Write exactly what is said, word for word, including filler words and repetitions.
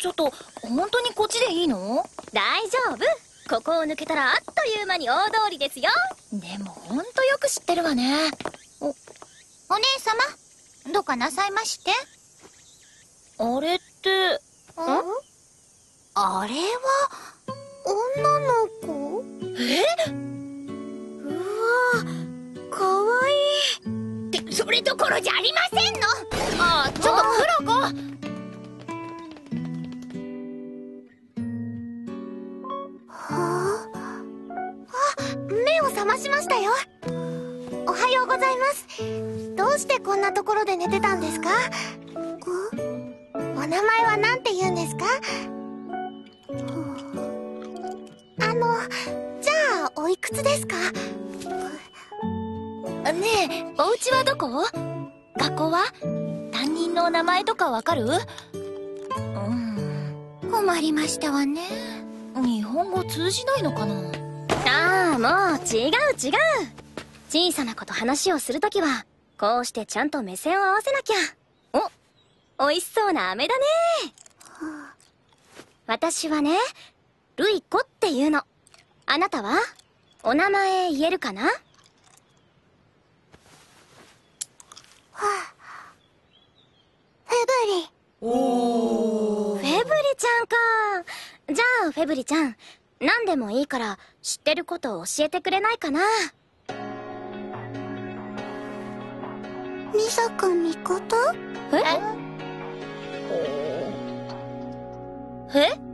ちょっと本当にこっちでいいの？ 大丈夫。ここを抜けたらあっという間に大通りですよ。 でもほんとよく知ってるわね。 お、お姉様、どうかなさいまして？ あれって、ん？ あれは女の子？ え？うわ、かわいい。 ってそれどころじゃありませんの。 あ、ちょっとクロコ。 はあ、あ、目を覚ましましたよ。おはようございます。どうしてこんなところで寝てたんですか？お名前は何て言うんですか？あの、じゃあおいくつですか？ ねえ、お家はどこ？学校は？担任の名前とかわかる？うん、 困りましたわね。 日本語通じないのかな？ ああ、もう違う違う。小さな子と話をするときはこうしてちゃんと目線を合わせなきゃ。お、美味しそうな飴だね。私はね、ルイコっていうの。あなたは？お名前言えるかな？ はあ、フェブリ。 おー。 フェブリちゃんか。じゃあフェブリちゃん、何でもいいから知ってることを教えてくれないかな。 美坂美琴？ え？ え？